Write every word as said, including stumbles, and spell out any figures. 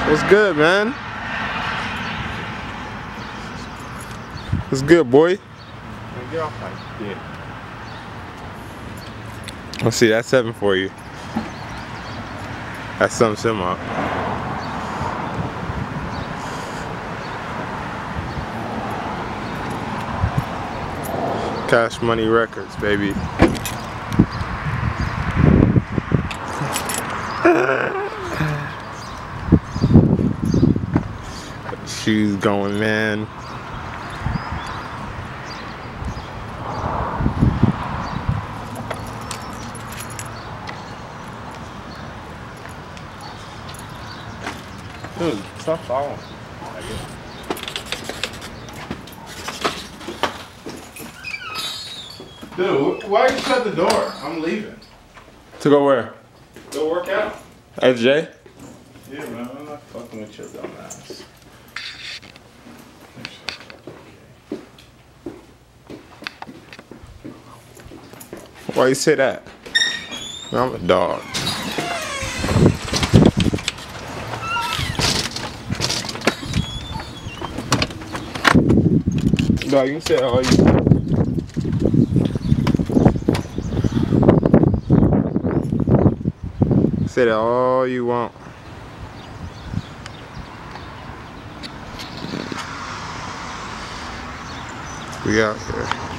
What's good, man? What's good, boy? Man, get off my dick. Let's see, that's seven for you. That's something similar. Cash Money Records, baby. Shoes going, man. Dude, stop following. Dude, why you shut the door? I'm leaving. To go where? Go work out. At J? Yeah, man, I'm not fucking with your dumb ass. Why you say that? I'm a dog. Dog, you can say all you want. Say that all you want. We out here.